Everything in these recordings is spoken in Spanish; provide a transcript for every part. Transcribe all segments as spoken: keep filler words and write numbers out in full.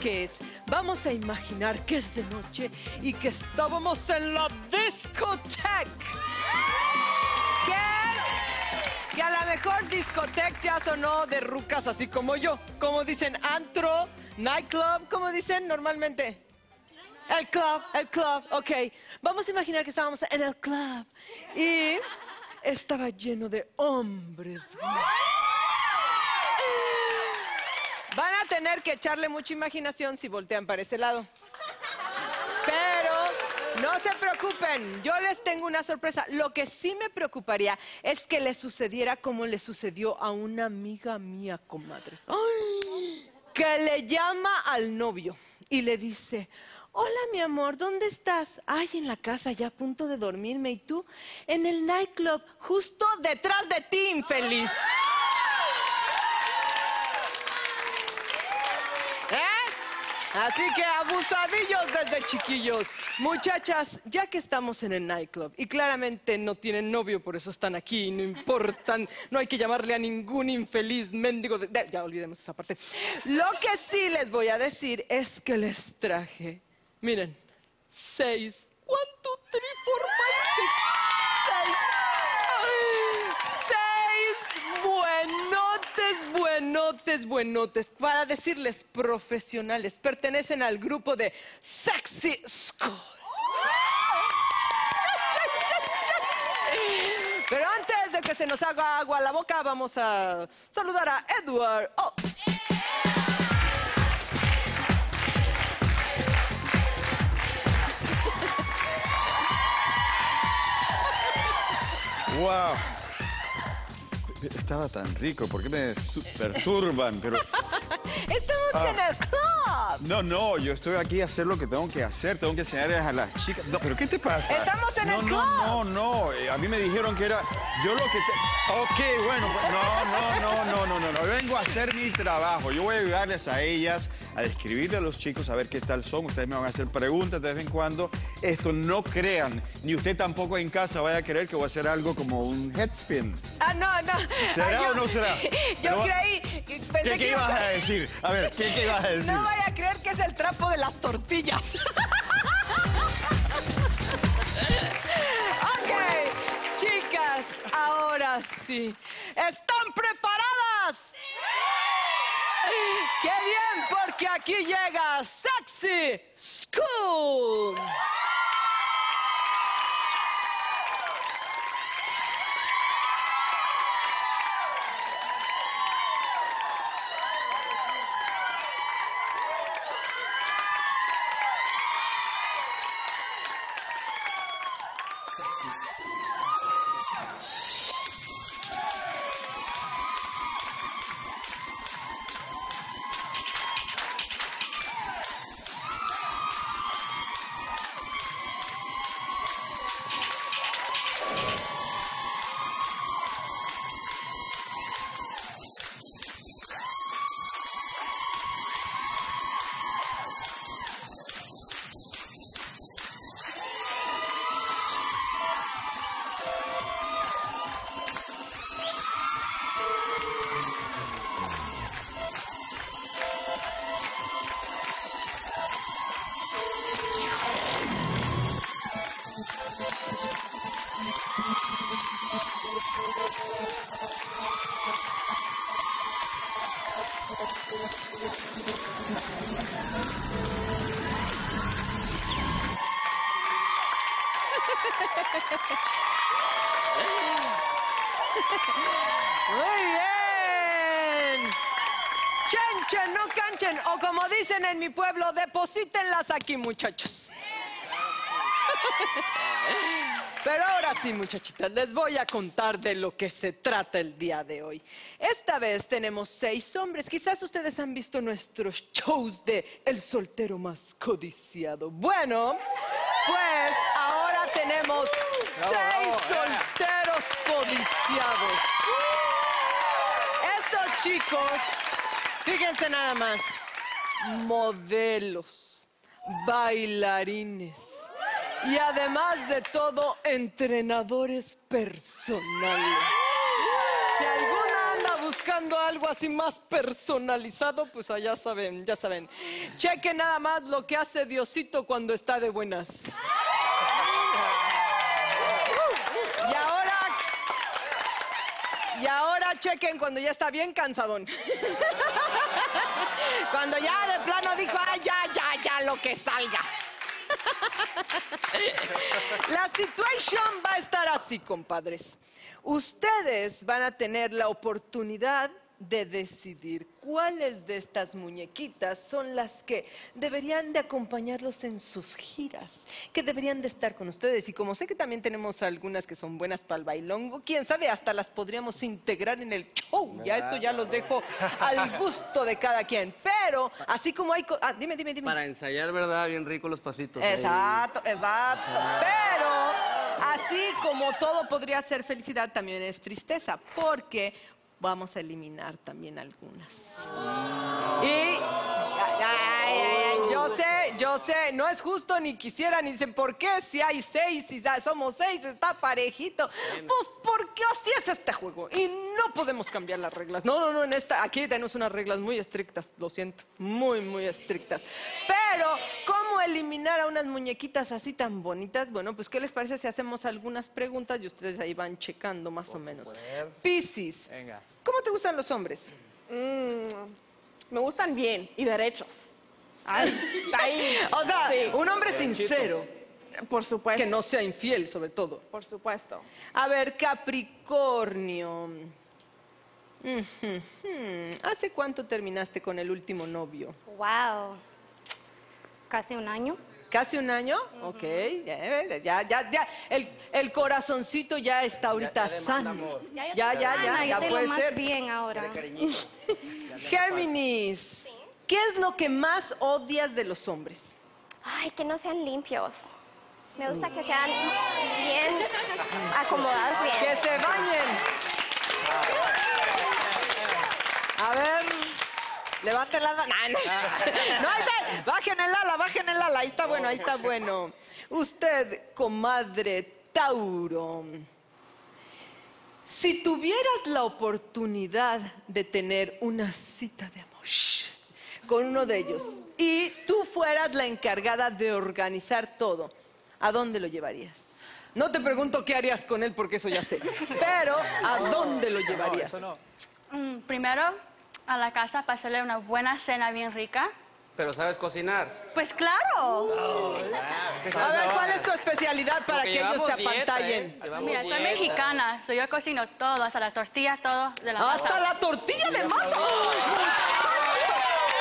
qué es. Vamos a imaginar que es de noche y que estábamos en la discoteca. ¿Qué? Que a lo mejor discoteca ya sonó de rucas así como yo. Como dicen, antro, nightclub, ¿cómo dicen normalmente? El club, el club, ok. Vamos a imaginar que estábamos en el club y estaba lleno de hombres. Van a tener que echarle mucha imaginación si voltean para ese lado. Pero no se preocupen, yo les tengo una sorpresa. Lo que sí me preocuparía es que le sucediera como le sucedió a una amiga mía, comadres. ¡Ay! Que le llama al novio y le dice: hola, mi amor, ¿dónde estás? Ay, en la casa, ya a punto de dormirme. ¿Y tú? En el nightclub, justo detrás de ti, infeliz. ¿Eh? Así que abusadillos desde chiquillos. Muchachas, ya que estamos en el nightclub y claramente no tienen novio, por eso están aquí, no importan, no hay que llamarle a ningún infeliz mendigo de... de... Ya olvidemos esa parte. Lo que sí les voy a decir es que les traje... Miren, seis. One, two, three, four, five, six. Seis. Seis buenotes, buenotes, buenotes. Para decirles profesionales, pertenecen al grupo de Sexy School. Pero antes de que se nos haga agua a la boca, vamos a saludar a Edward. Oh. ¡Wow! Estaba tan rico, ¿por qué me perturban? Pero... ¡Estamos ah. en el club! No, no, yo estoy aquí a hacer lo que tengo que hacer, tengo que enseñarles a las chicas... No, ¿pero qué te pasa? ¡Estamos en no, el no, club! No, no, no, eh, a mí me dijeron que era... Yo lo que te... Ok, bueno, pues, no, no, no, no, no, no, no, yo vengo a hacer mi trabajo, yo voy a ayudarles a ellas, a describirle a los chicos, a ver qué tal son, ustedes me van a hacer preguntas de vez en cuando. Esto no crean, ni usted tampoco en casa vaya a creer que voy a hacer algo como un headspin. Ah, no, no. ¿Será ah, yo, o no será? Yo Pero, creí... Pensé ¿Qué, qué ibas a decir? A ver, ¿qué, qué ibas a decir? No vaya a creer que es el trapo de las tortillas. Ok, chicas, ahora sí. ¿Están preparadas? ¡Qué bien! Porque aquí llega Sexy School. Muy bien. Chenchen, no canchen. O como dicen en mi pueblo, deposítenlas aquí, muchachos. Pero ahora sí, muchachitas, les voy a contar de lo que se trata el día de hoy. Esta vez tenemos seis hombres. Quizás ustedes han visto nuestros shows de El soltero más codiciado. Bueno, pues ahora tenemos seis solteros codiciados. Estos chicos, fíjense nada más, modelos, bailarines y además de todo, entrenadores personales. Si alguna anda buscando algo así más personalizado, pues allá saben, ya saben. Chequen nada más lo que hace Diosito cuando está de buenas. Y ahora, y ahora chequen cuando ya está bien cansadón. Cuando ya de plano dijo, ay, ya, ya, ya, lo que salga. La situación va a estar así, compadres. Ustedes van a tener la oportunidad de decidir cuáles de estas muñequitas son las que deberían de acompañarlos en sus giras, que deberían de estar con ustedes. Y como sé que también tenemos algunas que son buenas para el bailongo, quién sabe, hasta las podríamos integrar en el show. Ya eso ya los dejo al gusto de cada quien. Pero así como hay... Ah, dime, dime, dime. Para ensayar, ¿verdad? Bien rico los pasitos. Exacto, ahí. exacto. Pero así como todo podría ser felicidad, también es tristeza, porque vamos a eliminar también algunas. Y ay, ay, ay, yo sé, yo sé, no es justo ni quisiera, ni dicen, ¿por qué si hay seis, si somos seis, está parejito? Pues porque así es este juego y no podemos cambiar las reglas. No, no, no, en esta, aquí tenemos unas reglas muy estrictas, lo siento, muy, muy estrictas. Pero, ¿cómo eliminar a unas muñequitas así tan bonitas? Bueno, pues, ¿qué les parece si hacemos algunas preguntas y ustedes ahí van checando más o menos? Piscis, ¿cómo te gustan los hombres? Mm, me gustan bien y derechos. Ay, ahí, O sea, sí, un hombre sincero, por supuesto. que no sea infiel, sobre todo. Por supuesto. A ver, Capricornio. Ujú, ujú. ¿Hace cuánto terminaste con el último novio? Wow. Casi un año. ¿Casi un año? Uh-huh. Ok, ya, ya, ya, ya. El, el corazoncito ya está ahorita ya, ya sano. amor. Ya, yo Ya, estoy ya, sana, ya, yo ya estoy puede lo más ser. bien ahora. De cariñito. Géminis, ¿qué es lo que más odias de los hombres? Ay, que no sean limpios. Me gusta que sean bien acomodados bien. Que se bañen. A ver, levanten las manos. No, no, ahí está. Bajen el ala, bajen el ala. Ahí está bueno, ahí está bueno. Usted, comadre Tauro, si tuvieras la oportunidad de tener una cita de amor con uno de ellos y tú fueras la encargada de organizar todo, ¿a dónde lo llevarías? No te pregunto qué harías con él porque eso ya sé, pero ¿a dónde lo llevarías? Mm, primero, a la casa para hacerle una buena cena bien rica. Pero ¿sabes cocinar? Pues claro. ¿Qué A sabes ver, ahora? ¿cuál es tu especialidad para Porque que ellos se llevamos dieta, apantallen? ¿eh? Llevamos Mira, soy dieta. mexicana, so yo cocino todo, hasta la tortilla, todo de la ¡Hasta masa. la tortilla de masa! ¡Ay, muchacho!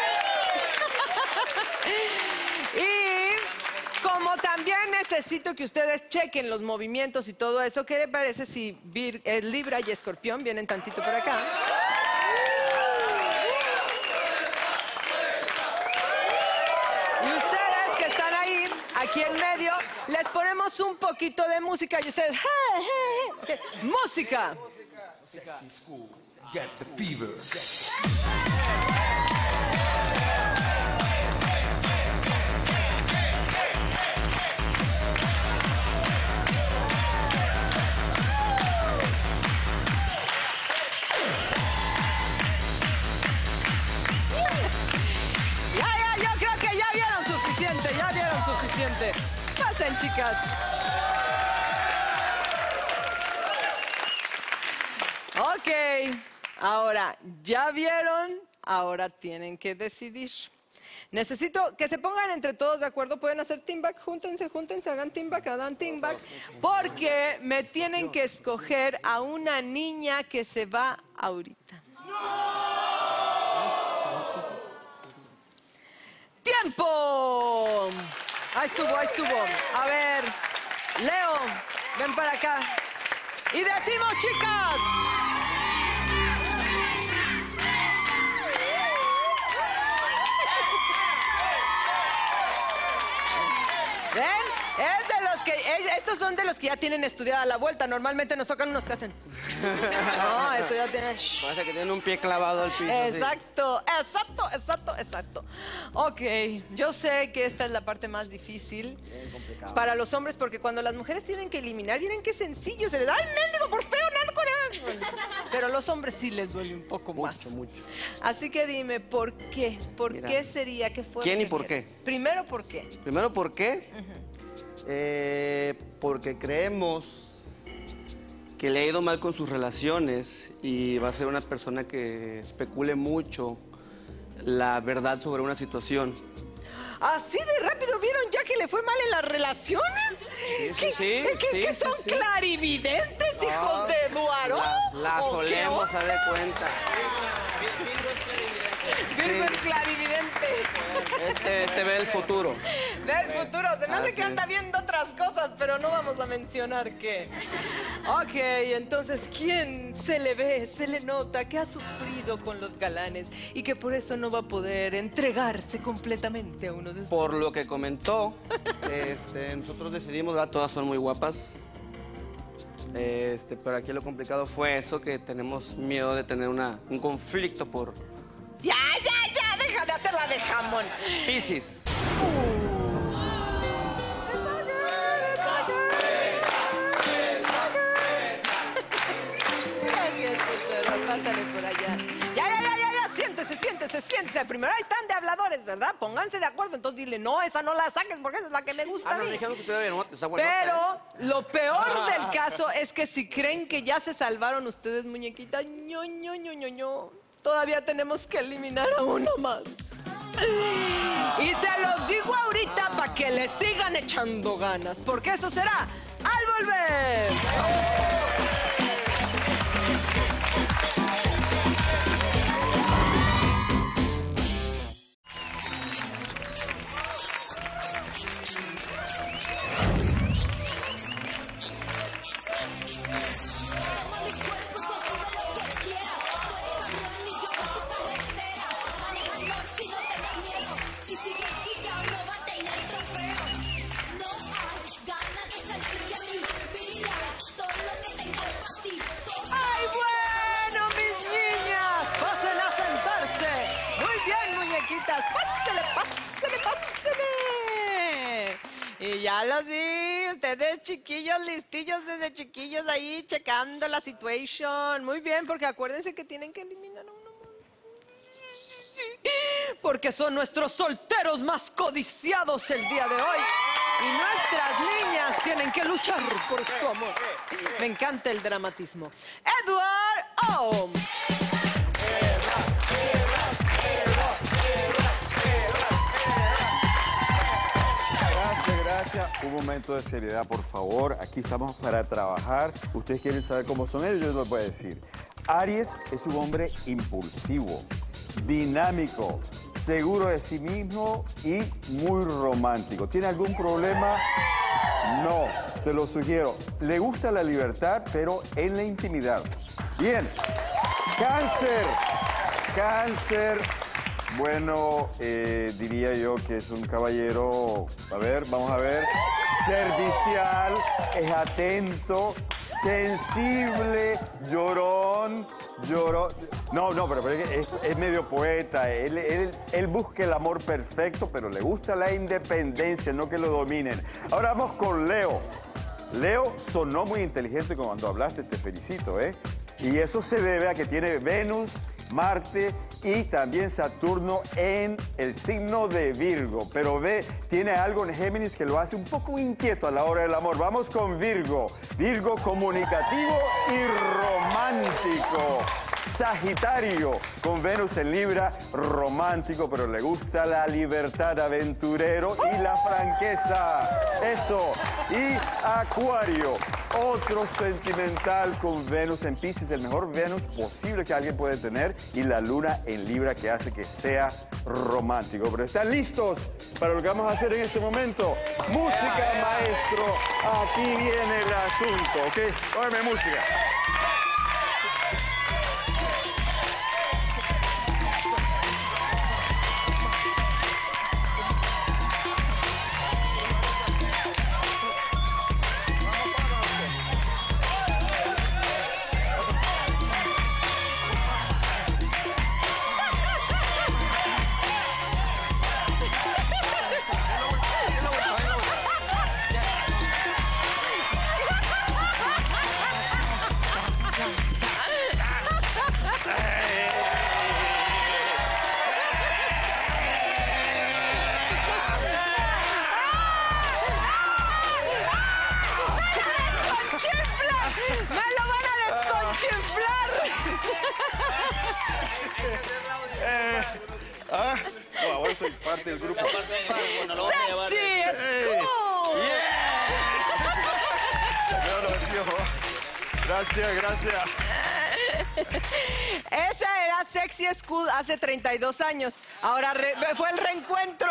Y como también necesito que ustedes chequen los movimientos y todo eso, ¿qué le parece si Vir- eh, Libra y Escorpión vienen tantito por acá? Y ustedes que están ahí, aquí en medio, les ponemos un poquito de música y ustedes... ¡hey, hey, hey! Ok, ¡música! Sexy school, get the fever. Ya, ya, yo creo que ya vieron suficiente, ya vieron suficiente. Pasen, chicas. Ok, ahora, ya vieron, ahora tienen que decidir. Necesito que se pongan entre todos de acuerdo, pueden hacer team back, júntense, júntense, hagan team back, hagan team back, porque me tienen que escoger a una niña que se va ahorita. ¡Tiempo! Ahí estuvo, ahí estuvo. A ver, Leo, ven para acá. Y decimos, chicas. ¿Ven? Es de los que, es- estos son de los que ya tienen estudiada la vuelta. Normalmente nos tocan unos que hacen. No, esto ya tiene... Parece que tiene un pie clavado al piso. así. Exacto, exacto, exacto, exacto. Ok, yo sé que esta es la parte más difícil para los hombres porque cuando las mujeres tienen que eliminar, miren qué sencillo, se les da, ¡ay, mendigo, por feo, nada con él! Pero los hombres sí les duele un poco más. Mucho, mucho. Así que dime, ¿por qué? ¿Por Mira. qué sería que fue? ¿Quién y que por vieron? qué? Primero, ¿por qué? Primero, ¿por qué? Eh, porque creemos que le ha ido mal con sus relaciones y va a ser una persona que especule mucho la verdad sobre una situación. ¿Así de rápido vieron ya que le fue mal en las relaciones? Sí, sí, ¿Qué, sí, ¿qué- sí, qué sí, son sí. clarividentes, hijos Ah, de Eduardo? La, la ¿O qué solemos, onda? a de cuenta. Virgo es Sí. clarividente. Este, este ve el futuro. Ve el futuro. Se me hace Así que anda es. viendo otras cosas, pero no vamos a mencionar qué. Ok, entonces, ¿quién se le ve, se le nota que ha sufrido con los galanes y que por eso no va a poder entregarse completamente a uno de ustedes? Por lo que comentó, este, nosotros decidimos, ¿verdad? Todas son muy guapas. Este, pero aquí lo complicado fue eso, que tenemos miedo de tener una, un conflicto por Ya, ya, ya, deja de hacerla de jamón. Piscis. Gracias, tesoro. Pásale por allá. Ya, ya, ya, ya, ya. Siéntese, siéntese, siéntese. Primero ahí están de habladores, ¿verdad? Pónganse de acuerdo. Entonces dile, no, esa no la saques porque esa es la que me gusta Ah, a no, mí. dijeron que usted bien, está bueno. Pero lo peor del caso es que si creen que ya se salvaron ustedes, muñequita, ño, ño, ño, ño, ño, todavía tenemos que eliminar a uno más. Y se los digo ahorita para que le sigan echando ganas, porque eso será al volver. ¡Ay, bueno, mis niñas! ¡Pasen a sentarse! Muy bien, muñequitas. ¡Pásele, pásele, pásele! Y ya los vi, ustedes chiquillos, listillos desde chiquillos ahí, checando la situación. Muy bien, porque acuérdense que tienen que eliminar a uno más. Sí, porque son nuestros solteros más codiciados el día de hoy. Y nuestras niñas tienen que luchar por su amor. Me encanta el dramatismo. Edward Ohm. Gracias, gracias. Un momento de seriedad, por favor. Aquí estamos para trabajar. Ustedes quieren saber cómo son ellos, yo les voy a decir. Aries es un hombre impulsivo, dinámico, seguro de sí mismo y muy romántico. ¿Tiene algún problema? No, se lo sugiero. Le gusta la libertad, pero en la intimidad. Bien. Cáncer. Cáncer. Bueno, eh, diría yo que es un caballero, a ver, vamos a ver, servicial, es atento, sensible, llorón, llorón. No, no, pero, pero es, es medio poeta. Él, él, él busca el amor perfecto, pero le gusta la independencia, no que lo dominen. Ahora vamos con Leo. Leo sonó muy inteligente cuando hablaste, te felicito, ¿eh? Y eso se debe a que tiene Venus, Marte y también Saturno en el signo de Virgo. Pero ve, tiene algo en Géminis que lo hace un poco inquieto a la hora del amor. Vamos con Virgo. Virgo comunicativo y romántico. Sagitario, con Venus en Libra, romántico, pero le gusta la libertad, aventurero y la franqueza. Eso. Y Acuario, otro sentimental con Venus en Piscis, el mejor Venus posible que alguien puede tener, y la Luna en Libra, que hace que sea romántico. Pero ¿están listos para lo que vamos a hacer en este momento? Música, maestro. Aquí viene el asunto, ¿ok? Óyeme, música. soy parte del grupo. ¡Sexy School! Yeah. No, no, tío. Gracias, gracias. Esa era Sexy School hace treinta y dos años. Ahora re- fue el reencuentro.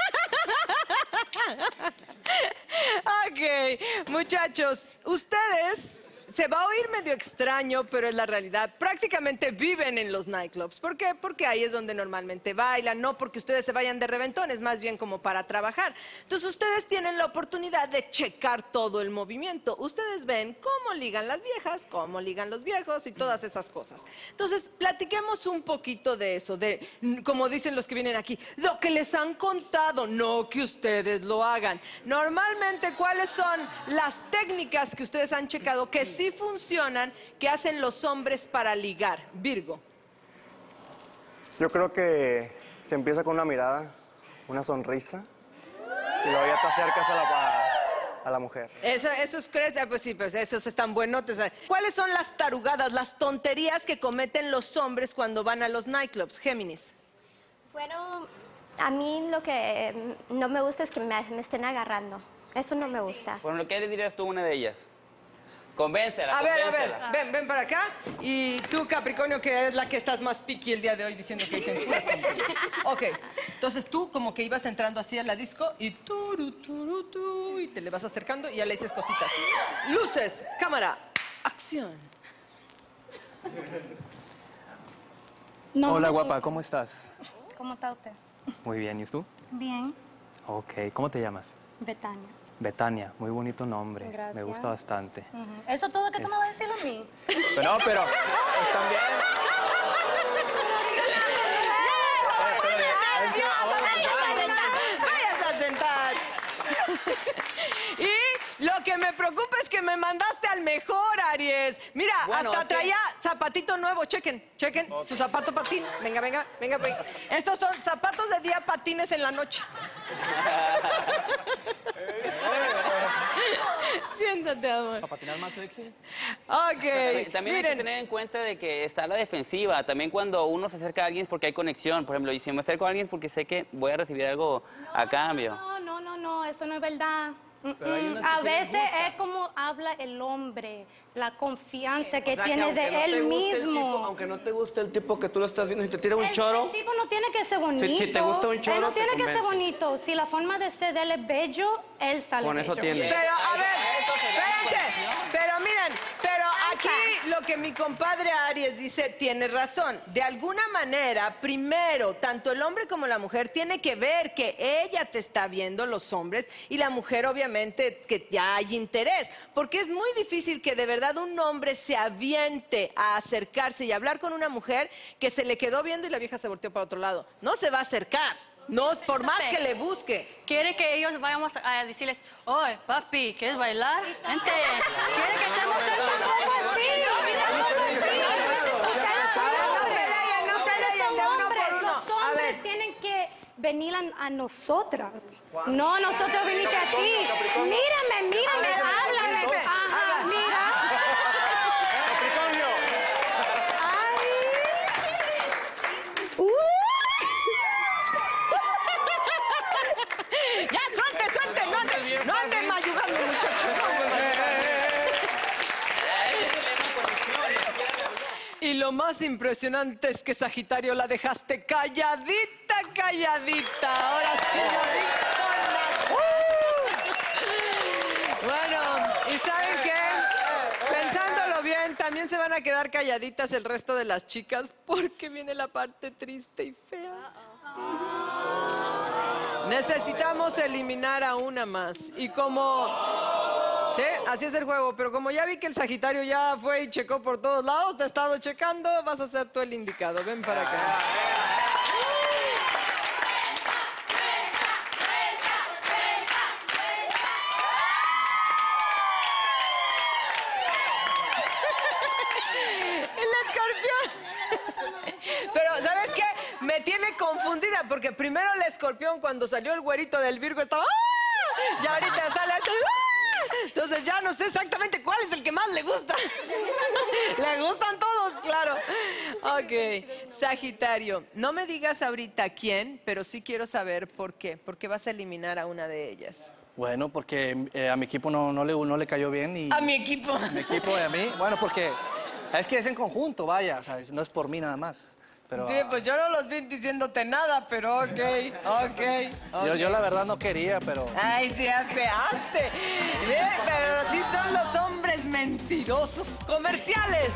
Ok, muchachos, ustedes... Se va a oír medio extraño, pero es la realidad. Prácticamente viven en los nightclubs. ¿Por qué? Porque ahí es donde normalmente bailan, no porque ustedes se vayan de reventones, más bien como para trabajar. Entonces ustedes tienen la oportunidad de checar todo el movimiento. Ustedes ven cómo ligan las viejas, cómo ligan los viejos y todas esas cosas. Entonces, platiquemos un poquito de eso, de, como dicen los que vienen aquí, lo que les han contado, no que ustedes lo hagan. Normalmente, ¿cuáles son las técnicas que ustedes han checado que sí funcionan, que hacen los hombres para ligar? Virgo. Yo creo que se empieza con una mirada, una sonrisa, y luego ya te acercas a la, a la mujer. Eso, esos crees, ah, pues sí, pues esos están buenotes. ¿Cuáles son las tarugadas, las tonterías que cometen los hombres cuando van a los nightclubs? Géminis. Bueno, a mí lo que no me gusta es que me, me estén agarrando. Eso no me gusta. Por lo que le dirías tú una de ellas. Convéncela, A ver, a ver, convéncela. ven, ven para acá. Y tú, Capricornio, que es la que estás más piqui el día de hoy, diciendo que dicen puras tonterías. Ok, entonces tú como que ibas entrando así a la disco y turu, turu, tu, y te le vas acercando y ya le dices cositas. Luces, cámara, acción. No, Hola, no, guapa, no. ¿cómo estás? ¿Cómo está usted? Muy bien, ¿y tú? Bien, Ok, ¿cómo te llamas? Betania. Betania, muy bonito nombre. Gracias. Me gusta bastante. Ujú. ¿Eso es todo que tú me vas a decir a mí? Pero no, pero pues también... ¡Váyase a sentar! Y lo que me preocupa es que me mandaste al mejor, Aries. Mira, Bueno, hasta es que- traía zapatito nuevo. Chequen, chequen su zapato patín. Venga, venga, venga, venga. Estos son zapatos de día, patines en la noche. Siéntate, amor. ¿Para patinar más sexy? Ok, También, también hay que miren. tener en cuenta de que está a la defensiva. También cuando uno se acerca a alguien es porque hay conexión. Por ejemplo, y si me acerco a alguien es porque sé que voy a recibir algo a cambio. No, no, no, no, eso no es verdad. Mm, Pero hay mm. unas que A sí les veces gusta. es como habla el hombre, la confianza que O sea, tiene aunque de no te él guste el mismo. tipo- aunque no te guste el tipo que tú lo estás viendo, si te tira un El- choro, El tipo no tiene que ser bonito. Si- si te gusta un Él choro, no te tiene que ser convence. bonito. Si la forma de ser de él es bello, él sale con eso bello. tienes. Pero, a ver, espérense. Pero miren, pero aquí lo que mi compadre Aries dice tiene razón. De alguna manera, primero, tanto el hombre como la mujer tiene que ver que ella te está viendo, los hombres, y la mujer obviamente que ya hay interés. Porque es muy difícil que de verdad un hombre se aviente a acercarse y hablar con una mujer que se le quedó viendo y la vieja se volteó para otro lado. No se va a acercar. No, por más que le busque. ¿Quiere que ellos vayamos a decirles, oye, papi, ¿quieres bailar? Vente. ¿Quiere que estemos No peleen, no peleen, de uno por uno. Los A ver. hombres tienen que venir a, a nosotras. No, nosotros venimos a ti. Mírame, mírame, háblame. Ven, Ajá, habla. mira. Uh. Ya, suelte, suelte. No anden, no anden mayugando, muchachos. No anden mayugando. Y lo más impresionante es que Sagitario la dejaste calladita, calladita. Ahora sí no dijo nada. Bueno, ¿y saben qué? Pensándolo bien, también se van a quedar calladitas el resto de las chicas porque viene la parte triste y fea. Necesitamos eliminar a una más. Y como... Sí, así es el juego. Pero como ya vi que el Sagitario ya fue y checó por todos lados, te he estado checando, vas a ser tú el indicado. Ven para acá. El escorpión. Pero, ¿sabes qué? Me tiene confundida porque primero el escorpión cuando salió el güerito del Virgo estaba... ¡Ah! Y ahorita sale este... ¡Ah! Entonces ya no sé exactamente cuál es el que más le gusta. Le gustan todos. claro. Ok, Sagitario, no me digas ahorita quién, pero sí quiero saber por qué. ¿Por qué vas a eliminar a una de ellas? Bueno, porque eh, a mi equipo no, no, le, no le cayó bien y... ¿A mi equipo? A mi equipo y a mí. Bueno, porque es que es en conjunto, vaya, o sea, no es por mí nada más. Pero, sí, pues yo no los vi diciéndote nada, pero ok, ok. okay. Yo, yo la verdad no quería, pero... Ay, sí, hazte, hazte. Bien, pero sí son los hombres mentirosos comerciales.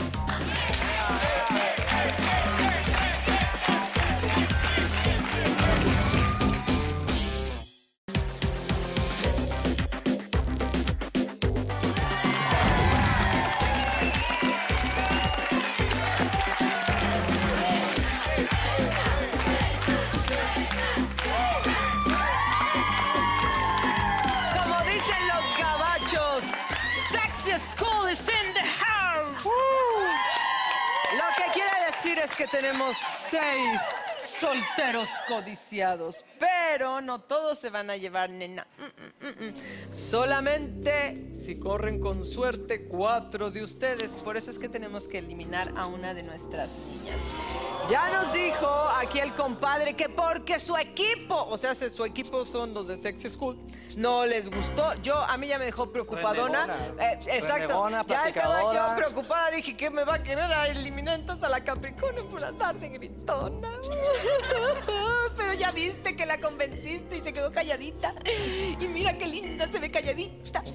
School is in the house. Uh. Lo que quiere decir es que tenemos seis solteros codiciados, pero no todos se van a llevar, nena. Mm, mm, mm, mm. Solamente, si corren con suerte, cuatro de ustedes. Por eso es que tenemos que eliminar a una de nuestras niñas. Ya nos dijo aquí el compadre que porque su equipo, o sea, su equipo son los de Sexy School, no les gustó. Yo, a mí ya me dejó preocupadona. Eh, exacto. Renegona, ya estaba yo preocupada. Dije, ¿qué me va a querer a eliminar entonces a la Capricornio por andar de gritona? Pero ya viste que la convenciste y se quedó calladita. Y mira qué linda se ve calladita.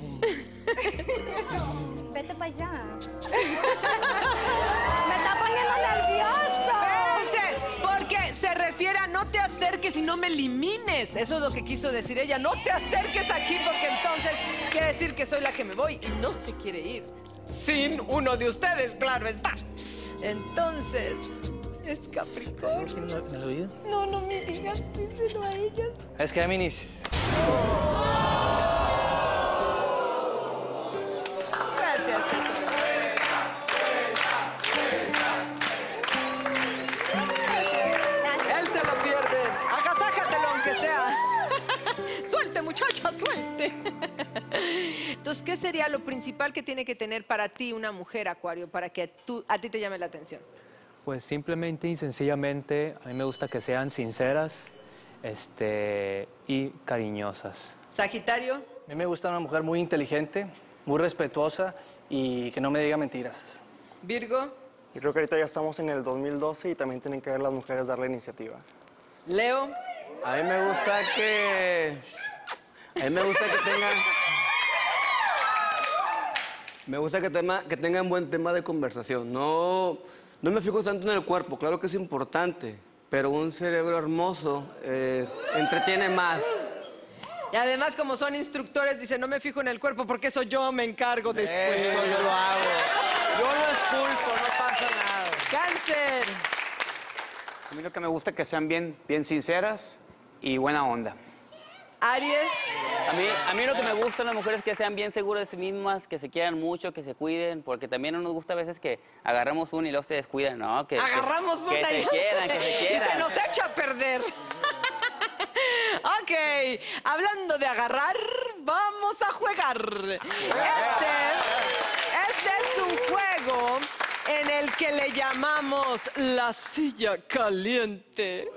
Vete para allá. Me está poniendo nervioso. Espérense, porque se refiere a no te acerques y no me elimines. Eso es lo que quiso decir ella. No te acerques aquí porque entonces quiere decir que soy la que me voy y no se quiere ir. Sin uno de ustedes, claro está. Entonces, es Capricornio. ¿En el oído? No, no me digas, díselo a ellas. Es Géminis. Gracias, él se lo pierde. Agasájatelo aunque sea. Suelte, muchacha, suelte. Entonces, ¿qué sería lo principal que tiene que tener para ti una mujer, Acuario, para que tú, a ti te llame la atención? Pues simplemente y sencillamente, a mí me gusta que sean sinceras este, y cariñosas. Sagitario. A mí me gusta una mujer muy inteligente, muy respetuosa y que no me diga mentiras. Virgo. Y creo que ahorita ya estamos en el dos mil doce y también tienen que ver las mujeres dar la iniciativa. Leo. A mí me gusta que... A mí me gusta que tengan... Me gusta que, tema, que tengan buen tema de conversación. No, no me fijo tanto en el cuerpo, claro que es importante, pero un cerebro hermoso eh, entretiene más. Y además, como son instructores, dicen, no me fijo en el cuerpo porque eso yo me encargo después. Eso yo lo hago. Yo lo esculpo, no pasa nada. Cáncer. A mí lo que me gusta es que sean bien, bien sinceras y buena onda. Aries. A mí, a mí lo que me gusta de las mujeres es que sean bien seguras de sí mismas, que se quieran mucho, que se cuiden, porque también no nos gusta a veces que agarramos una y luego se descuidan, ¿no? Que, Agarramos que, una que y... se quieran, que se quieran. Y se nos echa a perder. Ok, hablando de agarrar, vamos a jugar. Este, este es un juego en el que le llamamos la silla caliente.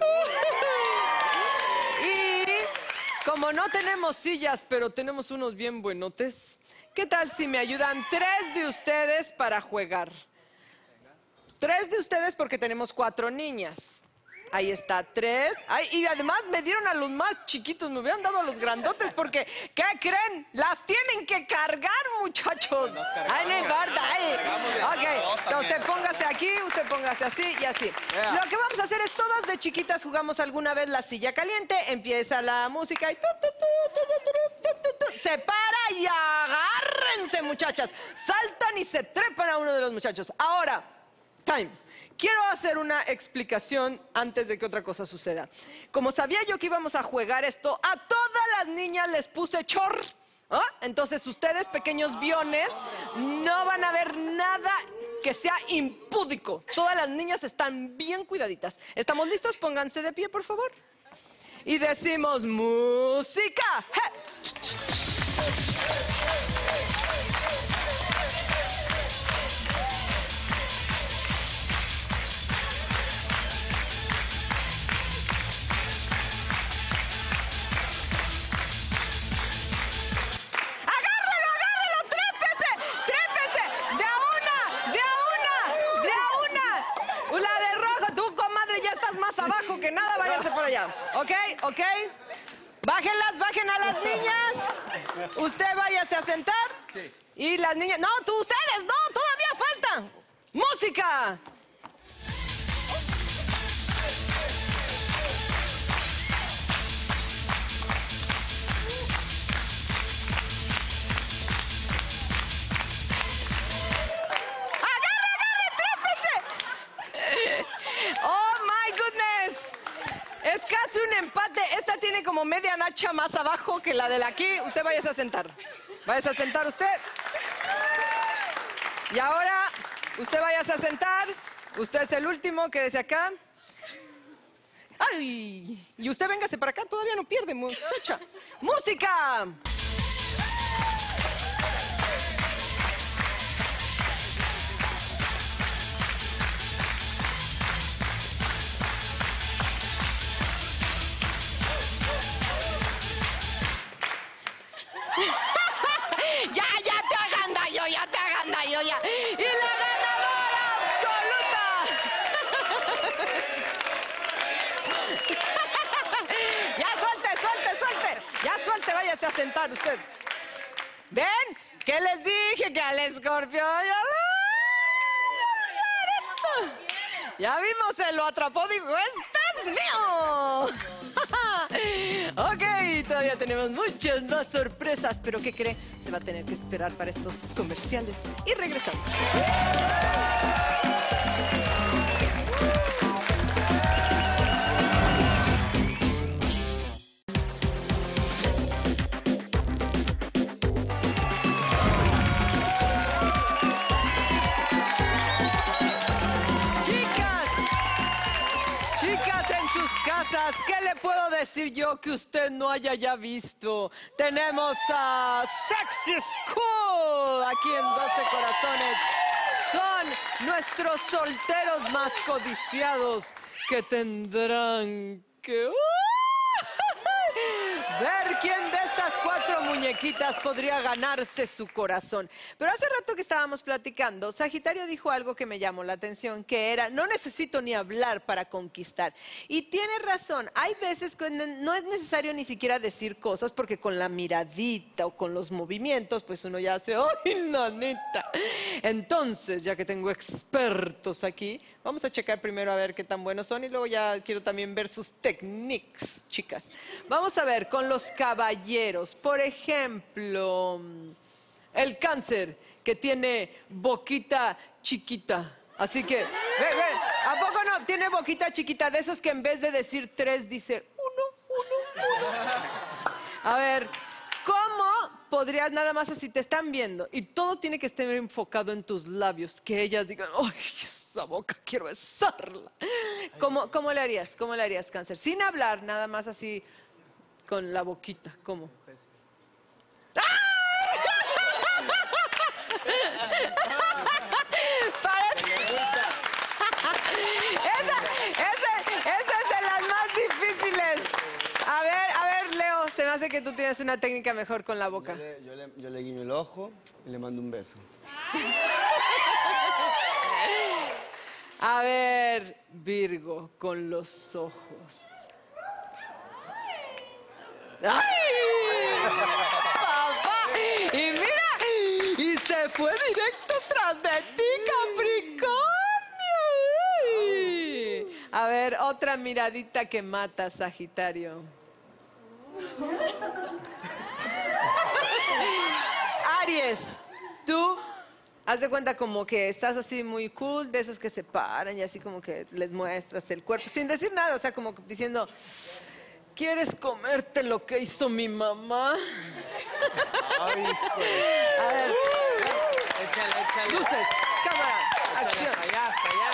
Y como no tenemos sillas, pero tenemos unos bien buenotes, ¿qué tal si me ayudan tres de ustedes para jugar? Tres de ustedes porque tenemos cuatro niñas. Ahí está, tres. Ay, y además me dieron a los más chiquitos, me hubieran dado a los grandotes porque, ¿qué creen? Las tienen que cargar, muchachos. Ay, no importa, ay. Ok, entonces usted póngase aquí, usted póngase así y así. Yeah. Lo que vamos a hacer es, todas de chiquitas jugamos alguna vez la silla caliente, empieza la música y tu, tu, tu, tu, tu, tu, tu, tu, se para y agárrense, muchachas. Saltan y se trepan a uno de los muchachos. Ahora, time. Quiero hacer una explicación antes de que otra cosa suceda. Como sabía yo que íbamos a jugar esto, a todas las niñas les puse chor. ¿Ah? Entonces ustedes, pequeños biones, no van a ver nada que sea impúdico. Todas las niñas están bien cuidaditas. ¿Estamos listos? Pónganse de pie, por favor. Y decimos música. ¡Hey! abajo que nada, váyanse por allá. ¿Ok? ¿Ok? Bájenlas, bajen a las niñas. Usted váyase a sentar. Sí. Y las niñas... No, tú, ustedes, no, todavía falta. ¡Música! ¡Oh, my goodness! Es casi un empate. Esta tiene como media nacha más abajo que la de la aquí. Usted váyase a sentar. Váyase a sentar usted. Y ahora, usted váyase a sentar. Usted es el último, quédese acá. ¡Ay! Y usted véngase para acá, todavía no pierde, muchacha. ¡Música! Ya, ya te aganda yo, ya te aganda yo, ya. Y la ganadora absoluta. Ya suelte, suelte, suelte. Ya suelte, váyase a sentar usted. ¿Ven? ¿Qué les dije? Que al escorpión ya... Ya vimos, se lo atrapó, dijo, ¡este es mío! Ok, todavía tenemos muchas más sorpresas, pero ¿qué cree? Se va a tener que esperar para estos comerciales y regresamos. ¿Qué le puedo decir yo que usted no haya ya visto? Tenemos a Sexy School aquí en doce Corazones. Son nuestros solteros más codiciados que tendrán que... ¡Uh! ver quién de estas cuatro muñequitas podría ganarse su corazón. Pero hace rato que estábamos platicando, Sagitario dijo algo que me llamó la atención, que era, no necesito ni hablar para conquistar. Y tiene razón, hay veces que no es necesario ni siquiera decir cosas, porque con la miradita o con los movimientos, pues uno ya hace, ¡ay, nanita! Entonces, ya que tengo expertos aquí, vamos a checar primero a ver qué tan buenos son y luego ya quiero también ver sus techniques, chicas. Vamos a ver, con los caballeros, por ejemplo, el Cáncer, que tiene boquita chiquita. Así que, ve, ve, ¿a poco no? Tiene boquita chiquita, de esos que en vez de decir tres, dice uno, uno, uno. A ver, ¿cómo podrías nada más así, te están viendo y todo tiene que estar enfocado en tus labios, que ellas digan, ¡ay, esa boca, quiero besarla! ¿Cómo, cómo le harías? ¿Cómo le harías, Cáncer? Sin hablar, nada más así, con la boquita, ¿cómo? Parece... esa, esa, esa es de las más difíciles. A ver, a ver, Leo, se me hace que tú tienes una técnica mejor con la boca. Yo le, yo le, yo le guiño el ojo y le mando un beso. A ver, Virgo, con los ojos. ¡Ay! ¡Papá! Y mira, y se fue directo tras de ti, Capricornio. ¡Ay! A ver, otra miradita que mata, Sagitario. Aries, tú haz de cuenta como que estás así muy cool, de esos que se paran y así como que les muestras el cuerpo, sin decir nada, o sea, como diciendo... ¿Quieres comerte lo que hizo mi mamá? Ay, a ver. Échale, échale. Luces, cámara, échale, acción. hasta allá, hasta allá.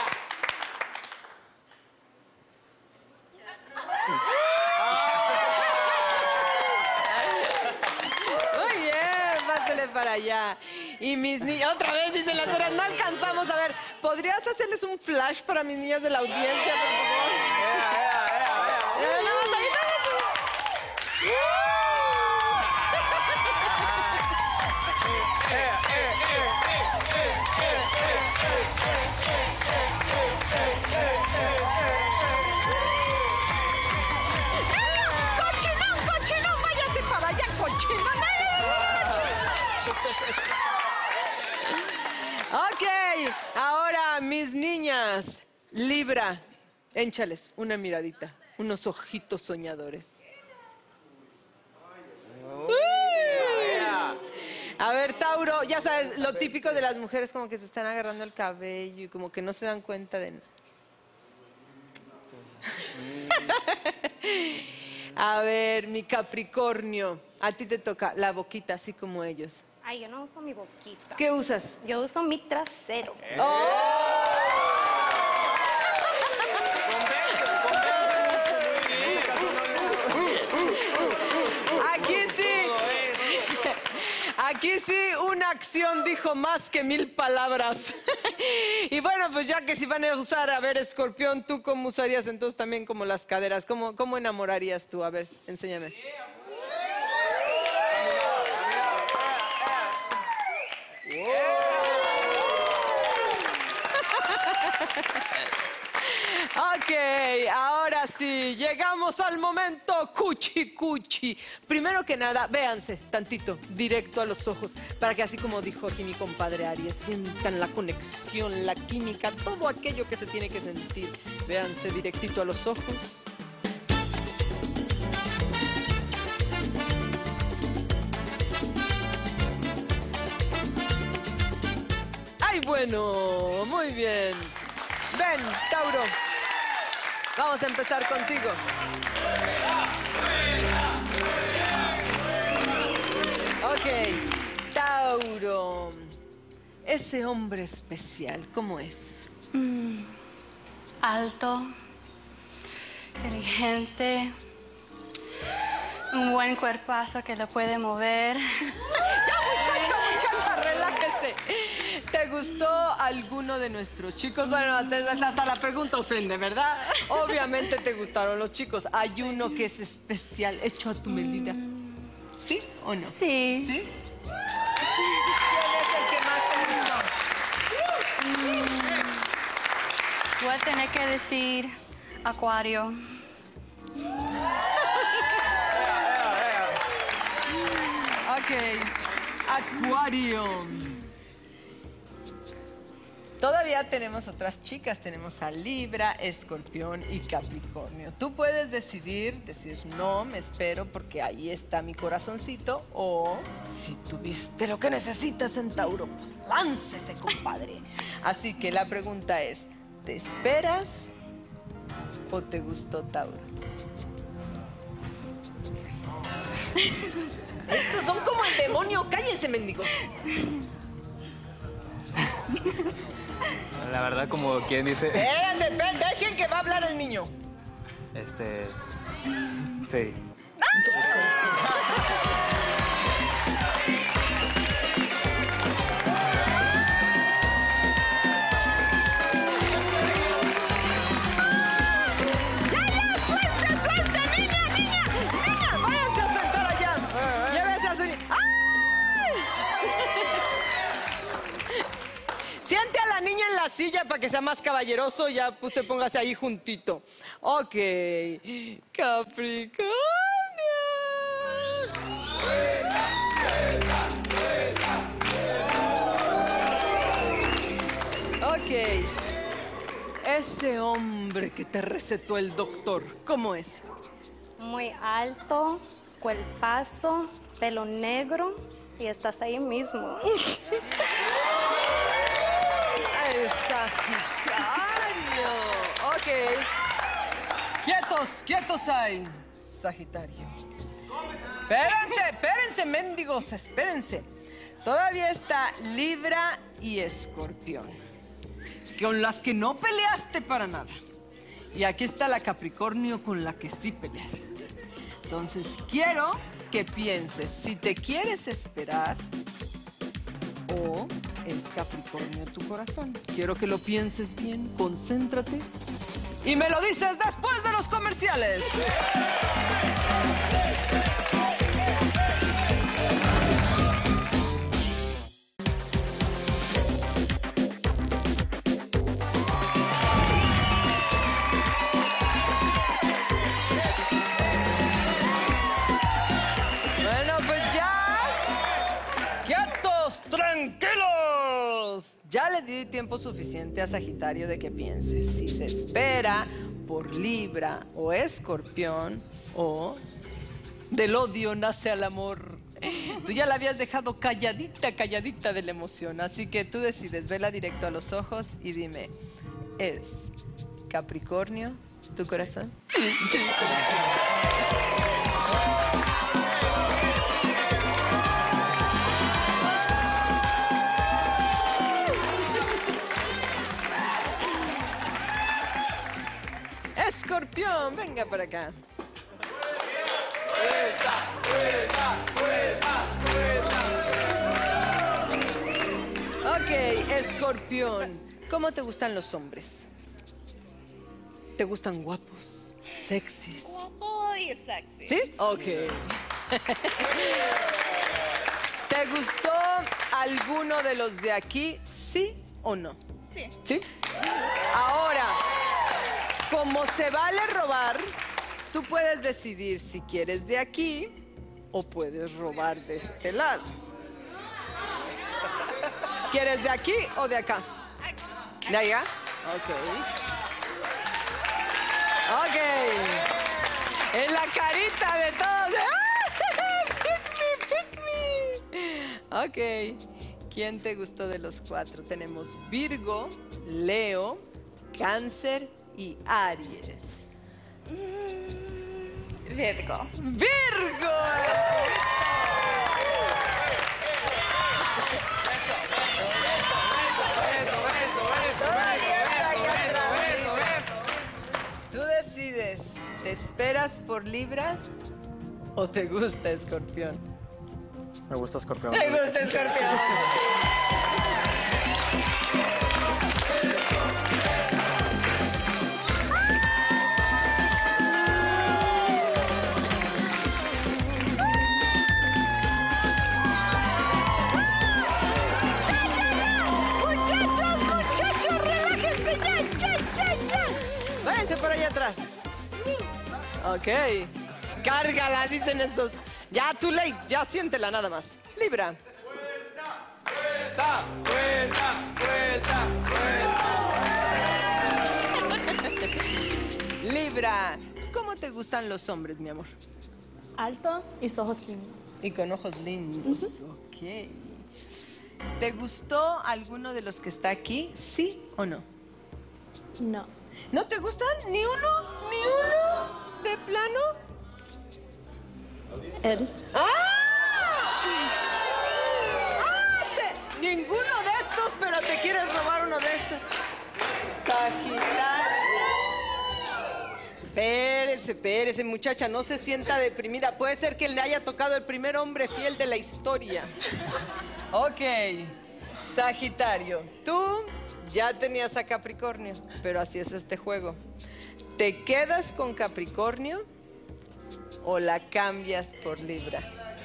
Muy bien, pásale para allá. Y mis niñas, otra vez dice la Sara, no alcanzamos. A ver, ¿podrías hacerles un flash para mis niñas de la audiencia, por favor? Vea, vea, vea, vea. Eh, no, hasta ahí, mis niñas. Libra, énchales una miradita, unos ojitos soñadores. A ver, Tauro, ya sabes, lo típico de las mujeres como que se están agarrando el cabello y como que no se dan cuenta de nada. A ver, mi Capricornio, a ti te toca la boquita, así como ellos. Ay, yo no uso mi boquita. ¿Qué usas? Yo uso mi trasero. Aquí sí, aquí sí, una acción dijo más que mil palabras. Y bueno, pues ya que si van a usar, a ver, Escorpión, ¿tú cómo usarías entonces también como las caderas? ¿Cómo, cómo enamorarías tú? A ver, enséñame. Ok, ahora sí, llegamos al momento cuchi cuchi. Primero que nada, véanse tantito, directo a los ojos, para que así como dijo aquí mi compadre Aries, sientan la conexión, la química, todo aquello que se tiene que sentir. Véanse directito a los ojos. ¡Ay, bueno! Muy bien. Ven, Tauro. Vamos a empezar contigo. Ok, Tauro. Ese hombre especial, ¿cómo es? Mm, alto, inteligente, un buen cuerpazo que lo puede mover. Ya, muchacha, muchacha, relájese. ¿Te gustó alguno de nuestros chicos? Bueno, hasta la pregunta ofende, ¿verdad? Obviamente te gustaron los chicos. Hay uno que es especial, hecho a tu medida. ¿Sí o no? Sí. ¿Sí? ¿Quién es el que más te gustó? Mm, voy a tener que decir Acuario. Ok, Acuario. Todavía tenemos otras chicas, tenemos a Libra, Escorpión y Capricornio. Tú puedes decidir, decir no, me espero porque ahí está mi corazoncito, o si tuviste lo que necesitas en Tauro, pues láncese, compadre. Así que la pregunta es, ¿te esperas o te gustó Tauro? Estos son como el demonio, cállense, mendigos. La verdad, como quien dice... Espérense, espérense, dejen que va a hablar el niño. Este... Sí. Siente a la niña en la silla para que sea más caballeroso, ya usted póngase ahí juntito. Ok, Capricornio. Ok, ese hombre que te recetó el doctor, ¿cómo es? Muy alto, cuerpazo, pelo negro y estás ahí mismo. ¡Ay, Sagitario! Ok. Quietos, quietos ahí, Sagitario. Espérense, espérense, mendigos, espérense. Todavía está Libra y Escorpión, con las que no peleaste para nada. Y aquí está la Capricornio, con la que sí peleaste. Entonces, quiero que pienses si te quieres esperar o es Capricornio tu corazón. Quiero que lo pienses bien, concéntrate. Y me lo dices después de los comerciales. tiempo suficiente a Sagitario de que piense si se espera por Libra o Escorpión o del odio nace al amor. Tú ya la habías dejado calladita, calladita de la emoción, así que tú decides, vela directo a los ojos y dime, ¿es Capricornio tu corazón? Escorpión, venga para acá. Ok, Escorpión, ¿cómo te gustan los hombres? ¿Te gustan guapos, sexys? Guapo y sexy. ¿Sí? Ok. ¿Te gustó alguno de los de aquí, sí o no? Sí. ¿Sí? Ahora, como se vale robar, tú puedes decidir si quieres de aquí o puedes robar de este lado. ¿Quieres de aquí o de acá? ¿De allá? Ok. Ok. En la carita de todos. ¡Pick me, pick me! Ok. ¿Quién te gustó de los cuatro? Tenemos Virgo, Leo, Cáncer y Aries. Virgo. ¡Virgo! Tú decides, ¿te esperas por Libra o te gusta Escorpión? Me gusta Escorpión. ¿Te gusta Escorpión? Muchachos, muchachos, relájense ya, ya, ya, ya. Váyanse por allá atrás. Ok. Cárgala, dicen estos. Ya, too late, ya siéntela nada más. Libra. Vuelta, vuelta, vuelta, vuelta. Libra, ¿cómo te gustan los hombres, mi amor? Alto y ojos lindos. Y con ojos lindos, ok. ¿Te gustó alguno de los que está aquí, sí o no? No. ¿No te gustan? ¿Ni uno? ¿Ni uno? ¿De plano? Él. ¡Ah! ¡Ah! Te- Ninguno de estos, pero te quieres robar uno de estos. Sagitario. Espérese, espérese, muchacha, no se sienta deprimida. Puede ser que le haya tocado el primer hombre fiel de la historia. Ok, Sagitario, tú ya tenías a Capricornio, pero así es este juego. ¿Te quedas con Capricornio o la cambias por Libra?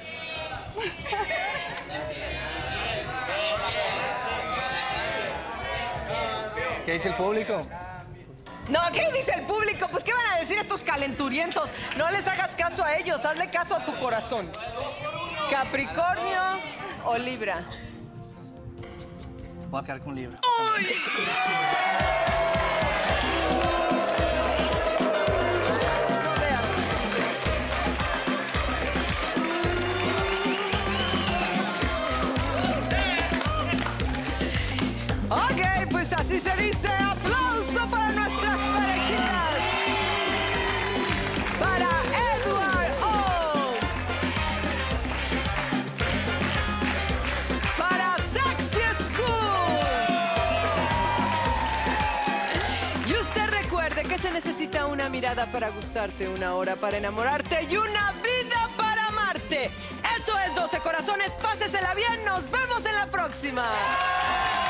¿Qué dice el público? No, ¿qué dice el público? Pues, ¿qué van a decir estos calenturientos? No les hagas caso a ellos, hazle caso a tu corazón. ¿Capricornio o Libra? Voy a quedar con Libra. ¡Uy! Ok, pues así se dice. Aplauso para nuestras parejitas. Para Edward O. Para Sexy School. Y usted recuerde que se necesita una mirada para gustarte, una hora para enamorarte y una vida para amarte. Eso es doce corazones. Pásesela bien. Nos vemos en la próxima.